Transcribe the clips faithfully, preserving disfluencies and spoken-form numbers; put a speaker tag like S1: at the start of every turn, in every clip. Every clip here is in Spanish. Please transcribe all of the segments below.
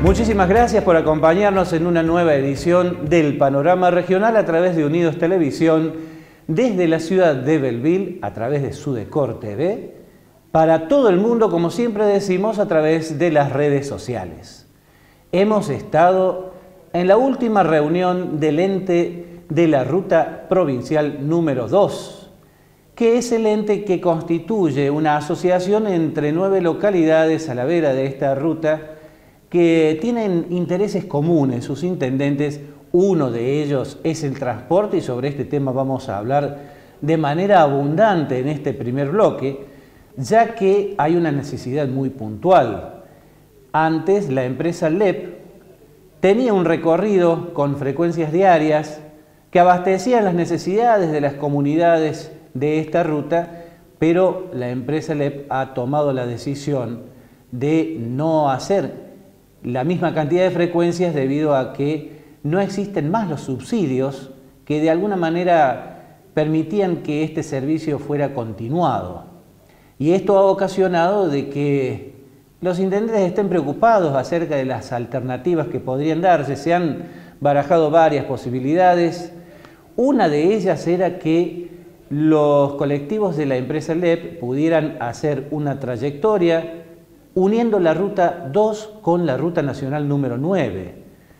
S1: Muchísimas gracias por acompañarnos en una nueva edición del Panorama Regional a través de Unidos Televisión, desde la ciudad de Belleville, a través de Sudecor T V, para todo el mundo, como siempre decimos, a través de las redes sociales. Hemos estado en la última reunión del ente de la Ruta Provincial número dos, que es el ente que constituye una asociación entre nueve localidades a la vera de esta ruta que tienen intereses comunes, sus intendentes. Uno de ellos es el transporte y sobre este tema vamos a hablar de manera abundante en este primer bloque, ya que hay una necesidad muy puntual. Antes la empresa L E P tenía un recorrido con frecuencias diarias que abastecían las necesidades de las comunidades de esta ruta, pero la empresa L E P ha tomado la decisión de no hacer la misma cantidad de frecuencias debido a que no existen más los subsidios que de alguna manera permitían que este servicio fuera continuado. Y esto ha ocasionado de que los intendentes estén preocupados acerca de las alternativas que podrían darse. Se han barajado varias posibilidades. Una de ellas era que los colectivos de la empresa L E P pudieran hacer una trayectoria uniendo la Ruta dos con la Ruta Nacional número nueve.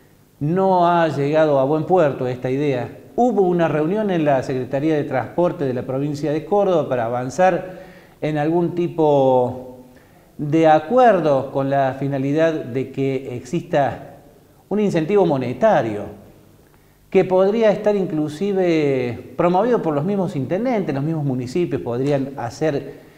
S1: No ha llegado a buen puerto esta idea. Hubo una reunión en la Secretaría de Transporte de la provincia de Córdoba para avanzar en algún tipo de acuerdo con la finalidad de que exista un incentivo monetario que podría estar inclusive promovido por los mismos intendentes, los mismos municipios podrían hacer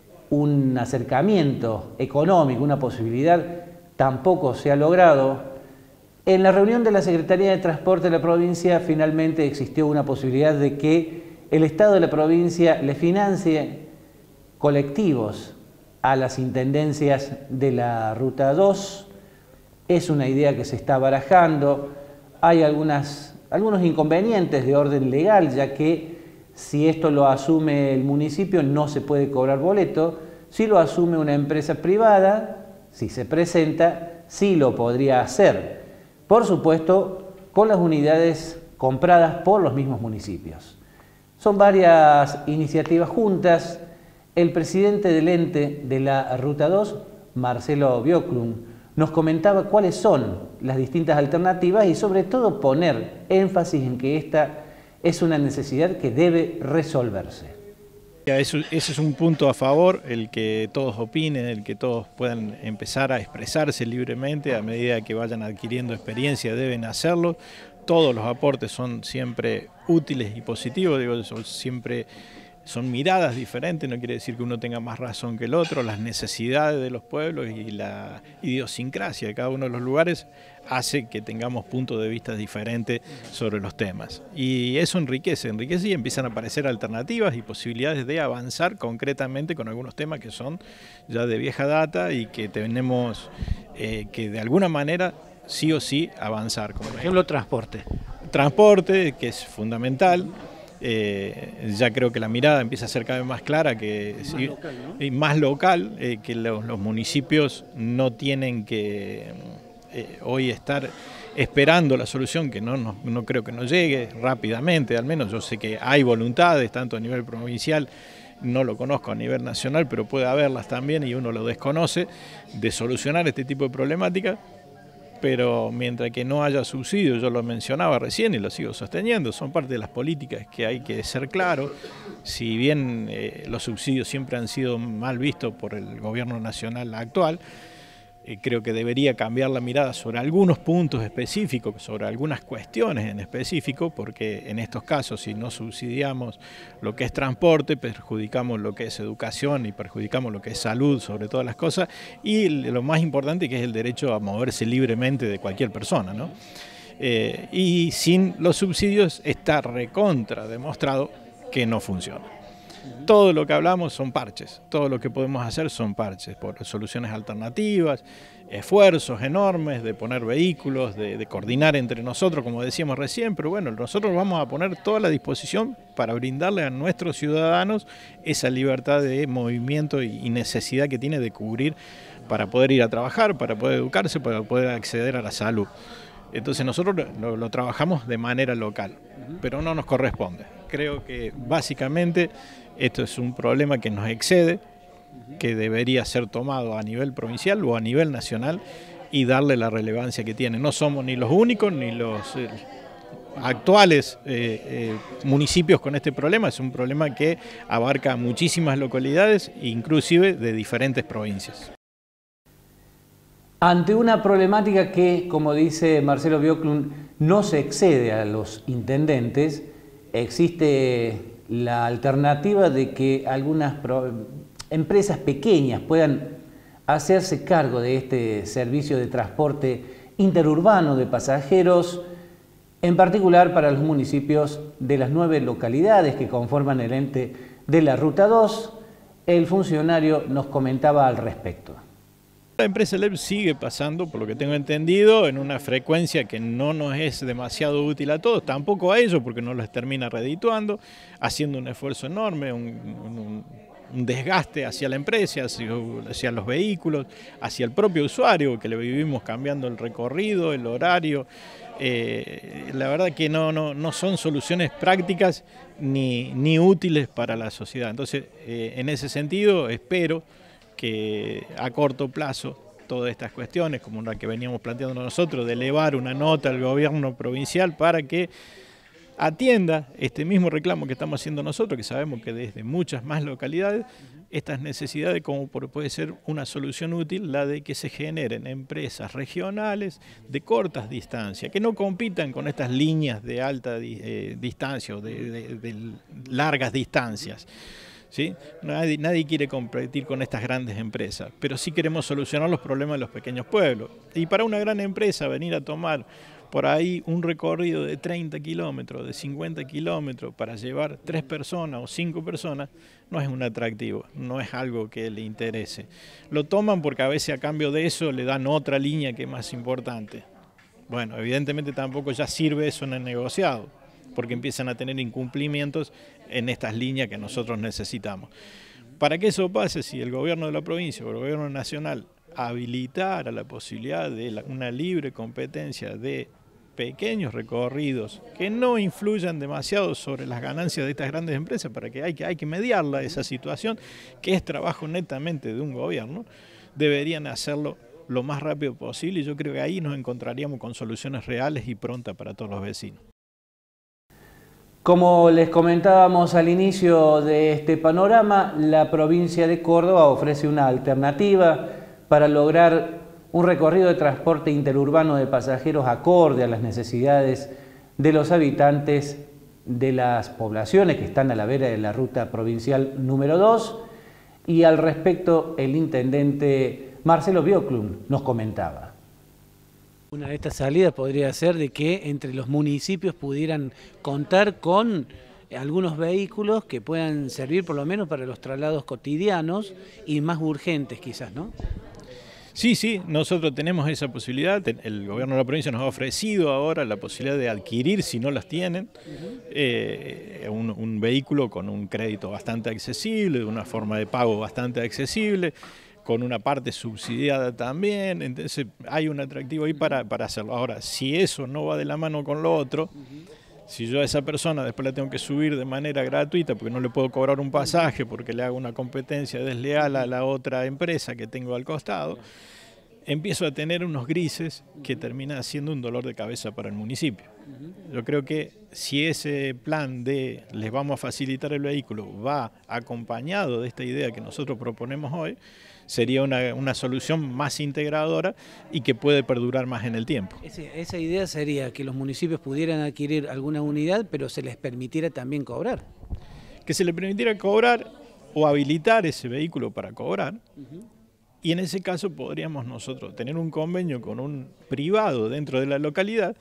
S1: un acercamiento económico, una posibilidad. Tampoco se ha logrado. En la reunión de la Secretaría de Transporte de la provincia finalmente existió una posibilidad de que el Estado de la provincia le financie colectivos a las intendencias de la Ruta dos. Es una idea que se está barajando. Hay algunas, algunos inconvenientes de orden legal, ya que si esto lo asume el municipio no se puede cobrar boleto. Si lo asume una empresa privada, si se presenta, sí lo podría hacer. Por supuesto, con las unidades compradas por los mismos municipios. Son varias iniciativas juntas. El presidente del ente de la Ruta dos, Marcelo Bioklund, nos comentaba cuáles son las distintas alternativas y sobre todo poner énfasis en que esta es una necesidad que debe resolverse.
S2: Eso, ese es un punto a favor, el que todos opinen, el que todos puedan empezar a expresarse libremente. A medida que vayan adquiriendo experiencia deben hacerlo. Todos los aportes son siempre útiles y positivos, digo, son siempre son miradas diferentes, no quiere decir que uno tenga más razón que el otro. Las necesidades de los pueblos y la idiosincrasia de cada uno de los lugares hace que tengamos puntos de vista diferentes sobre los temas. Y eso enriquece, enriquece y empiezan a aparecer alternativas y posibilidades de avanzar concretamente con algunos temas que son ya de vieja data y que tenemos eh, que de alguna manera sí o sí avanzar. Como
S1: por ejemplo, transporte.
S2: Transporte, que es fundamental. Eh, ya creo que la mirada empieza a ser cada vez más clara, que más sí, local, ¿no? Y más local, eh, que los, los municipios no tienen que eh, hoy estar esperando la solución, que no, no, no creo que nos llegue rápidamente. Al menos yo sé que hay voluntades, tanto a nivel provincial, no lo conozco a nivel nacional, pero puede haberlas también y uno lo desconoce, de solucionar este tipo de problemática. Pero mientras que no haya subsidios, yo lo mencionaba recién y lo sigo sosteniendo, son parte de las políticas que hay que ser claro. Si bien eh, los subsidios siempre han sido mal vistos por el gobierno nacional actual, eh, creo que debería cambiar la mirada sobre algunos puntos específicos, sobre algunas cuestiones en específico, porque en estos casos si no subsidiamos lo que es transporte, perjudicamos lo que es educación y perjudicamos lo que es salud, sobre todas las cosas, y lo más importante que es el derecho a moverse libremente de cualquier persona, ¿no? Eh, y sin los subsidios está recontra demostrado que no funciona. Todo lo que hablamos son parches, todo lo que podemos hacer son parches, por soluciones alternativas, esfuerzos enormes de poner vehículos, de, de coordinar entre nosotros, como decíamos recién, pero bueno, nosotros vamos a poner toda la disposición para brindarle a nuestros ciudadanos esa libertad de movimiento y necesidad que tiene de cubrir para poder ir a trabajar, para poder educarse, para poder acceder a la salud. Entonces nosotros lo, lo trabajamos de manera local, pero no nos corresponde. Creo que básicamente esto es un problema que nos excede, que debería ser tomado a nivel provincial o a nivel nacional y darle la relevancia que tiene. No somos ni los únicos ni los eh, actuales eh, eh, municipios con este problema, es un problema que abarca muchísimas localidades, inclusive de diferentes provincias.
S1: Ante una problemática que, como dice Marcelo Bioklund, no se excede a los intendentes, existe la alternativa de que algunas empresas pequeñas puedan hacerse cargo de este servicio de transporte interurbano de pasajeros, en particular para los municipios de las nueve localidades que conforman el ente de la Ruta dos. El funcionario nos comentaba al respecto.
S2: La empresa L E P sigue pasando, por lo que tengo entendido, en una frecuencia que no nos es demasiado útil a todos, tampoco a ellos porque no los termina redituando, haciendo un esfuerzo enorme, un, un, un desgaste hacia la empresa, hacia, hacia los vehículos, hacia el propio usuario, que le vivimos cambiando el recorrido, el horario. Eh, la verdad que no, no, no son soluciones prácticas ni, ni útiles para la sociedad. Entonces, eh, en ese sentido, espero que a corto plazo todas estas cuestiones, como la que veníamos planteando nosotros, de elevar una nota al gobierno provincial para que atienda este mismo reclamo que estamos haciendo nosotros, que sabemos que desde muchas más localidades, estas necesidades, como puede ser una solución útil, la de que se generen empresas regionales de cortas distancias, que no compitan con estas líneas de alta eh, distancia o de, de, de largas distancias. ¿Sí? Nadie, nadie quiere competir con estas grandes empresas, pero sí queremos solucionar los problemas de los pequeños pueblos. Y para una gran empresa venir a tomar por ahí un recorrido de treinta kilómetros, de cincuenta kilómetros para llevar tres personas o cinco personas, no es un atractivo, no es algo que le interese. Lo toman porque a veces a cambio de eso le dan otra línea que es más importante. Bueno, evidentemente tampoco ya sirve eso en el negociado, porque empiezan a tener incumplimientos en estas líneas que nosotros necesitamos. Para que eso pase, si el gobierno de la provincia o el gobierno nacional habilitara la posibilidad de la, una libre competencia de pequeños recorridos que no influyan demasiado sobre las ganancias de estas grandes empresas, para que hay que, hay que mediarla esa situación, que es trabajo netamente de un gobierno, deberían hacerlo lo más rápido posible y yo creo que ahí nos encontraríamos con soluciones reales y prontas para todos los vecinos.
S1: Como les comentábamos al inicio de este panorama, la provincia de Córdoba ofrece una alternativa para lograr un recorrido de transporte interurbano de pasajeros acorde a las necesidades de los habitantes de las poblaciones que están a la vera de la ruta provincial número dos. Y al respecto, el intendente Marcelo Bioklund nos comentaba.
S3: Una de estas salidas podría ser de que entre los municipios pudieran contar con algunos vehículos que puedan servir por lo menos para los traslados cotidianos y más urgentes quizás, ¿no?
S2: Sí, sí, nosotros tenemos esa posibilidad, el gobierno de la provincia nos ha ofrecido ahora la posibilidad de adquirir, si no las tienen, uh-huh. eh, un, un vehículo con un crédito bastante accesible, de una forma de pago bastante accesible, con una parte subsidiada también, entonces hay un atractivo ahí para, para hacerlo. Ahora, si eso no va de la mano con lo otro, si yo a esa persona después la tengo que subir de manera gratuita porque no le puedo cobrar un pasaje, porque le hago una competencia desleal a la otra empresa que tengo al costado, empiezo a tener unos grises que termina siendo un dolor de cabeza para el municipio. Yo creo que si ese plan de les vamos a facilitar el vehículo va acompañado de esta idea que nosotros proponemos hoy, sería una, una solución más integradora y que puede perdurar más en el tiempo.
S3: Ese, esa idea sería que los municipios pudieran adquirir alguna unidad, pero se les permitiera también cobrar.
S2: Que se les permitiera cobrar o habilitar ese vehículo para cobrar. Uh-huh. Y en ese caso podríamos nosotros tener un convenio con un privado dentro de la localidad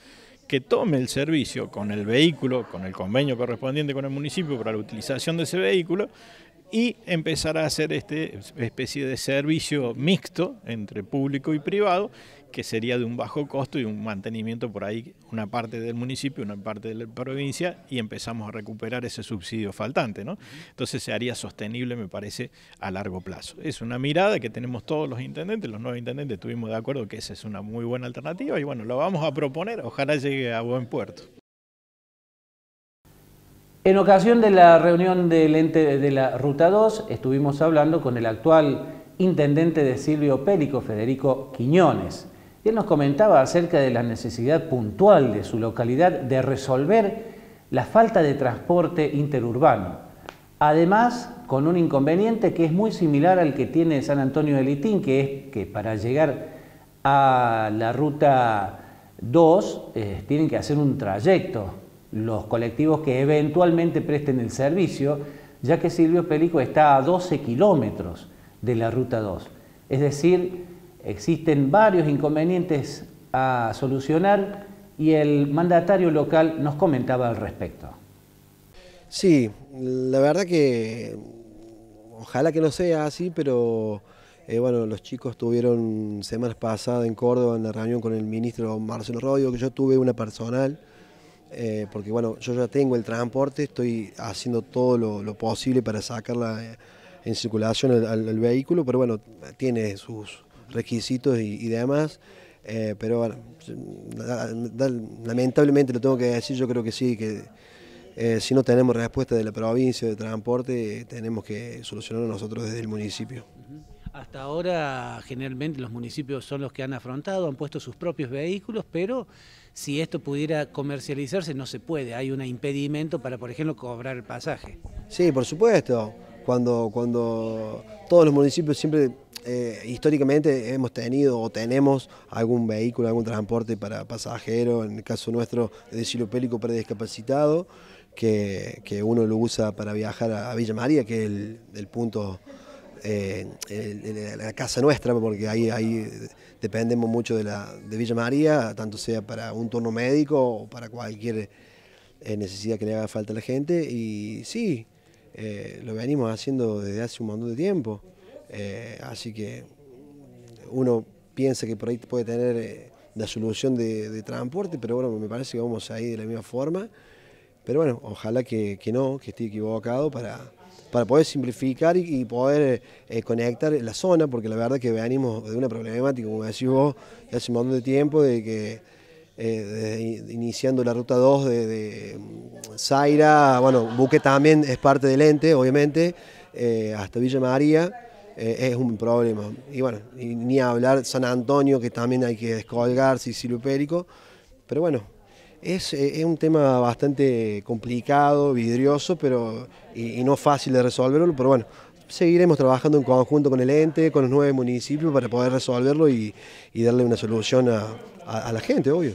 S2: que tome el servicio con el vehículo, con el convenio correspondiente con el municipio para la utilización de ese vehículo, y empezar a hacer este especie de servicio mixto entre público y privado, que sería de un bajo costo y un mantenimiento por ahí, una parte del municipio, una parte de la provincia, y empezamos a recuperar ese subsidio faltante, ¿no? Entonces se haría sostenible, me parece, a largo plazo. Es una mirada que tenemos todos los intendentes, los nueve intendentes estuvimos de acuerdo que esa es una muy buena alternativa y bueno, lo vamos a proponer, ojalá llegue a buen puerto.
S1: En ocasión de la reunión del ente de la Ruta dos, estuvimos hablando con el actual intendente de Silvio Pellico, Federico Quiñones. Él nos comentaba acerca de la necesidad puntual de su localidad de resolver la falta de transporte interurbano. Además, con un inconveniente que es muy similar al que tiene San Antonio de Litín, que es que para llegar a la Ruta dos eh, tienen que hacer un trayecto los colectivos que eventualmente presten el servicio, ya que Silvio Pellico está a doce kilómetros de la Ruta dos. Es decir, existen varios inconvenientes a solucionar y el mandatario local nos comentaba al respecto.
S4: Sí, la verdad que ojalá que no sea así, pero eh, bueno, los chicos tuvieron semanas pasadas en Córdoba en la reunión con el ministro Marcelo Rodio, que yo tuve una personal, Eh, porque bueno, yo ya tengo el transporte, estoy haciendo todo lo, lo posible para sacarla en circulación al, al, al vehículo, pero bueno, tiene sus requisitos y, y demás, eh, pero bueno, lamentablemente lo tengo que decir, yo creo que sí, que eh, si no tenemos respuesta de la provincia de transporte, tenemos que solucionarlo nosotros desde el municipio.
S3: Hasta ahora generalmente los municipios son los que han afrontado, han puesto sus propios vehículos, pero si esto pudiera comercializarse no se puede, hay un impedimento para, por ejemplo, cobrar el pasaje.
S4: Sí, por supuesto, cuando, cuando todos los municipios siempre eh, históricamente hemos tenido o tenemos algún vehículo, algún transporte para pasajeros, en el caso nuestro de Silvio Pellico para discapacitado, que, que uno lo usa para viajar a Villa María, que es el, el punto... Eh, la casa nuestra, porque ahí, ahí dependemos mucho de, la, de Villa María, tanto sea para un turno médico o para cualquier eh, necesidad que le haga falta a la gente, y sí, eh, lo venimos haciendo desde hace un montón de tiempo, eh, así que uno piensa que por ahí puede tener eh, la solución de, de transporte, pero bueno, me parece que vamos a ir de la misma forma, pero bueno, ojalá que, que no, que esté equivocado para... para poder simplificar y poder eh, conectar la zona, porque la verdad que venimos de una problemática, como decís vos, de hace un montón de tiempo, de que eh, desde iniciando la Ruta dos de, de Zaira, bueno, Buque también es parte del ente, obviamente, eh, hasta Villa María, eh, es un problema. Y bueno, y ni hablar San Antonio, que también hay que descolgarse, y Silvio Pellico, pero bueno, Es, es un tema bastante complicado, vidrioso, pero y, y no fácil de resolverlo, pero bueno, seguiremos trabajando en conjunto con el ente, con los nueve municipios para poder resolverlo y, y darle una solución a, a, a la gente, obvio.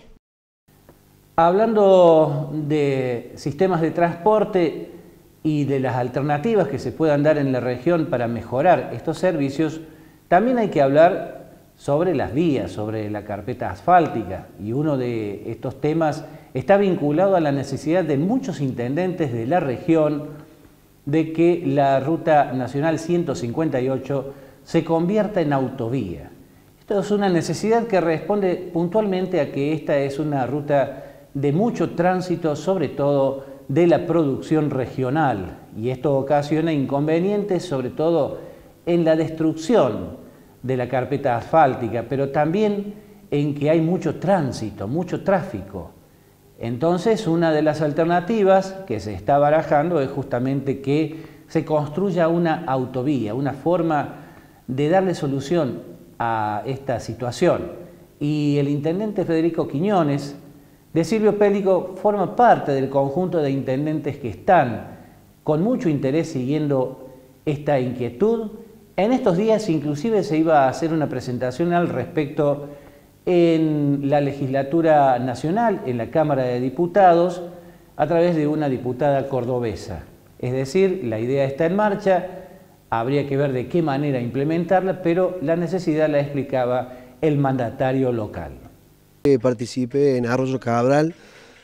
S1: Hablando de sistemas de transporte y de las alternativas que se puedan dar en la región para mejorar estos servicios, también hay que hablar sobre las vías, sobre la carpeta asfáltica, y uno de estos temas está vinculado a la necesidad de muchos intendentes de la región de que la Ruta Nacional ciento cincuenta y ocho se convierta en autovía. Esto es una necesidad que responde puntualmente a que esta es una ruta de mucho tránsito, sobre todo de la producción regional, y esto ocasiona inconvenientes, sobre todo en la destrucción de la carpeta asfáltica, pero también en que hay mucho tránsito, mucho tráfico. Entonces, una de las alternativas que se está barajando es justamente que se construya una autovía, una forma de darle solución a esta situación. Y el intendente Federico Quiñones de Silvio Pellico forma parte del conjunto de intendentes que están con mucho interés siguiendo esta inquietud. En estos días inclusive se iba a hacer una presentación al respecto en la legislatura nacional, en la Cámara de Diputados, a través de una diputada cordobesa. Es decir, la idea está en marcha, habría que ver de qué manera implementarla, pero la necesidad la explicaba el mandatario local.
S4: Participé en Arroyo Cabral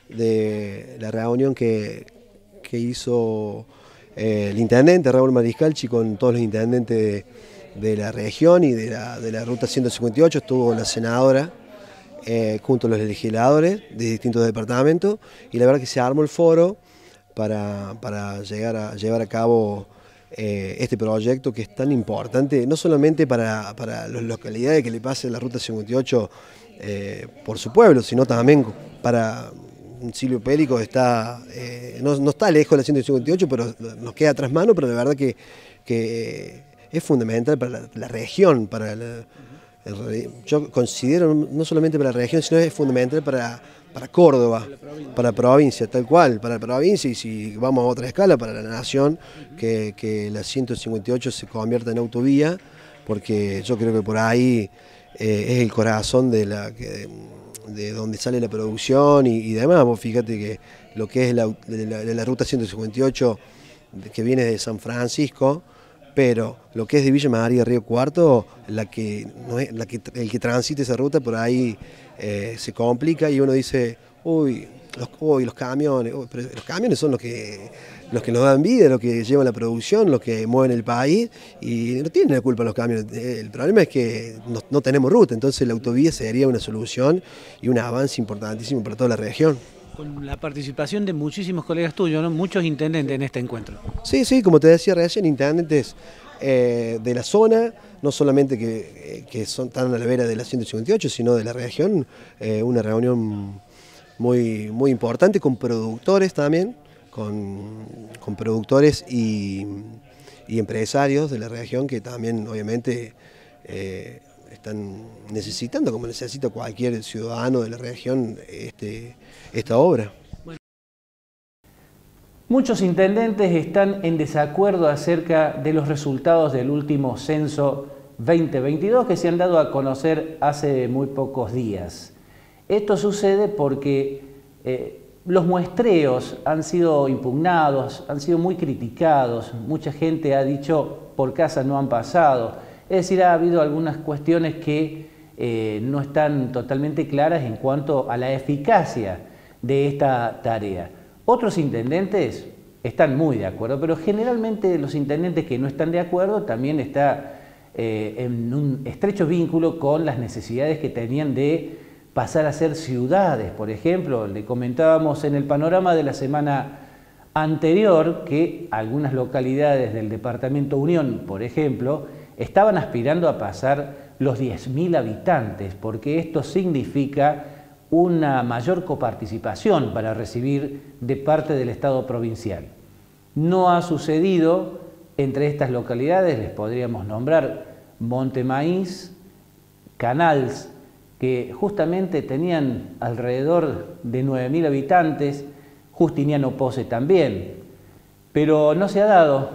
S4: de la reunión que, que hizo eh, el intendente Raúl Mariscalchi con todos los intendentes de, de la región y de la, de la ruta ciento cincuenta y ocho. Estuvo la senadora eh, junto a los legisladores de distintos departamentos y la verdad que se armó el foro para, para llegar a, llevar a cabo eh, este proyecto que es tan importante, no solamente para, para las localidades que le pase la ruta cincuenta y ocho eh, por su pueblo, sino también para Silvio Pellico. Está, eh, no, no está lejos de la ciento cincuenta y ocho, pero nos queda tras mano, pero la verdad que, que es fundamental para la, la región, para la, el, yo considero no solamente para la región, sino es fundamental para, para Córdoba, para la provincia, tal cual, para la provincia, y si vamos a otra escala, para la nación, que, que la ciento cincuenta y ocho se convierta en autovía, porque yo creo que por ahí eh, es el corazón de la... Que, de donde sale la producción y, y demás. Vos fíjate que lo que es la, la, la ruta ciento cincuenta y ocho que viene de San Francisco, pero lo que es de Villa María, Río Cuarto, la que, no es, la que, el que transite esa ruta por ahí eh, se complica y uno dice, uy, los, uy, los camiones, uy, pero los camiones son los que, los que nos dan vida, los que llevan la producción, los que mueven el país, y no tienen la culpa los camiones. El problema es que no, no tenemos ruta, entonces la autovía sería una solución y un avance importantísimo para toda la región.
S3: Con la participación de muchísimos colegas tuyos, ¿no? Muchos intendentes en este encuentro.
S4: Sí, sí, como te decía recién, intendentes eh, de la zona, no solamente que, que son tan a la vera de la ciento cincuenta y ocho, sino de la región, eh, una reunión muy, muy importante con productores también, con, con productores y, y empresarios de la región que también obviamente eh, están necesitando, como necesita cualquier ciudadano de la región, este, esta obra.
S1: Muchos intendentes están en desacuerdo acerca de los resultados del último censo veinte veintidós que se han dado a conocer hace muy pocos días. Esto sucede porque eh, los muestreos han sido impugnados, han sido muy criticados, mucha gente ha dicho por casa no han pasado, es decir, ha habido algunas cuestiones que eh, no están totalmente claras en cuanto a la eficacia de esta tarea. Otros intendentes están muy de acuerdo, pero generalmente los intendentes que no están de acuerdo también están eh, en un estrecho vínculo con las necesidades que tenían de pasar a ser ciudades. Por ejemplo, le comentábamos en el panorama de la semana anterior que algunas localidades del departamento Unión, por ejemplo, estaban aspirando a pasar los diez mil habitantes, porque esto significa una mayor coparticipación para recibir de parte del Estado provincial. No ha sucedido entre estas localidades, les podríamos nombrar Montemaíz, Canals, que justamente tenían alrededor de nueve mil habitantes, Justiniano Pose también, pero no se ha dado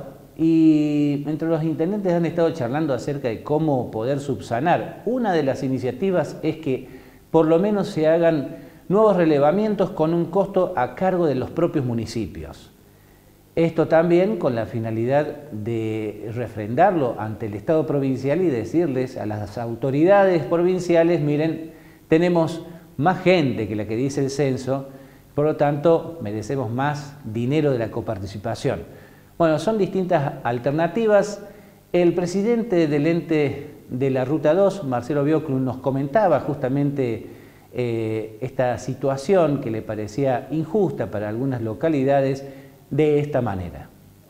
S1: y entre los intendentes han estado charlando acerca de cómo poder subsanar. Una de las iniciativas es que por lo menos se hagan nuevos relevamientos con un costo a cargo de los propios municipios. Esto también con la finalidad de refrendarlo ante el Estado provincial y decirles a las autoridades provinciales, miren, tenemos más gente que la que dice el censo, por lo tanto merecemos más dinero de la coparticipación. Bueno, son distintas alternativas. El presidente del ente de la Ruta dos, Marcelo Bioclu, nos comentaba justamente eh, esta situación que le parecía injusta para algunas localidades de esta manera.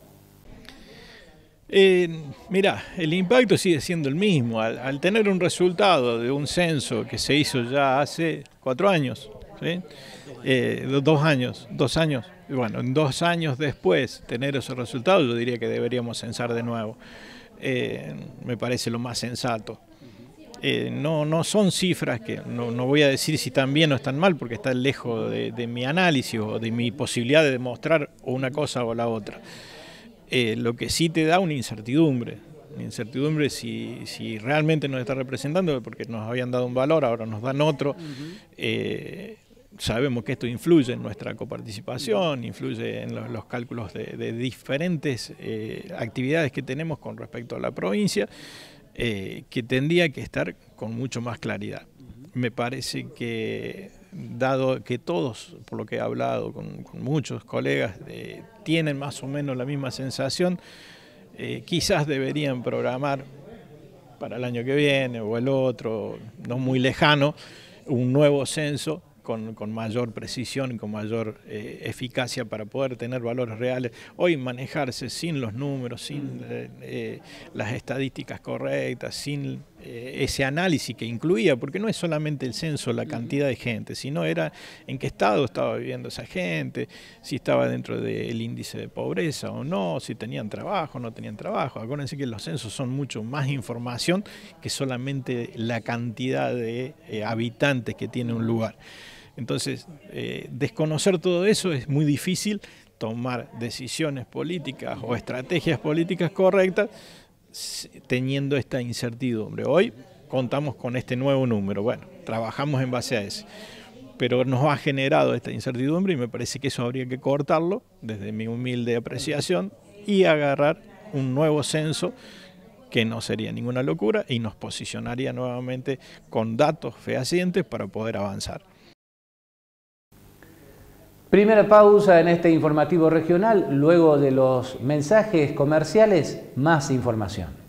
S2: Eh, mirá, el impacto sigue siendo el mismo. Al, al tener un resultado de un censo que se hizo ya hace cuatro años, ¿sí? eh, dos años, dos años, bueno, dos años después tener esos resultados, yo diría que deberíamos censar de nuevo. Eh, me parece lo más sensato. Eh, no, no son cifras que no, no voy a decir si están bien o están mal porque están lejos de, de mi análisis o de mi posibilidad de demostrar una cosa o la otra. Eh, lo que sí te da una incertidumbre, una incertidumbre si, si realmente nos está representando, porque nos habían dado un valor, ahora nos dan otro. Eh, sabemos que esto influye en nuestra coparticipación, influye en los, los cálculos de, de diferentes eh, actividades que tenemos con respecto a la provincia. Eh, que tendría que estar con mucho más claridad. me parece que, dado que todos, por lo que he hablado con, con muchos colegas, eh, tienen más o menos la misma sensación, eh, quizás deberían programar para el año que viene o el otro, no muy lejano, un nuevo censo con, con mayor precisión y con mayor eh, eficacia para poder tener valores reales. Hoy manejarse sin los números, sin eh, eh, las estadísticas correctas, sin eh, ese análisis que incluía, porque no es solamente el censo, la cantidad de gente, sino era en qué estado estaba viviendo esa gente, si estaba dentro del índice de pobreza o no, si tenían trabajo o no tenían trabajo. Acuérdense que los censos son mucho más información que solamente la cantidad de eh, habitantes que tiene un lugar. Entonces, eh, desconocer todo eso es muy difícil, tomar decisiones políticas o estrategias políticas correctas teniendo esta incertidumbre. Hoy contamos con este nuevo número, bueno, trabajamos en base a ese, pero nos ha generado esta incertidumbre y me parece que eso habría que cortarlo desde mi humilde apreciación y agarrar un nuevo censo que no sería ninguna locura y nos posicionaría nuevamente con datos fehacientes para poder avanzar.
S1: Primera pausa en este informativo regional, luego de los mensajes comerciales, más información.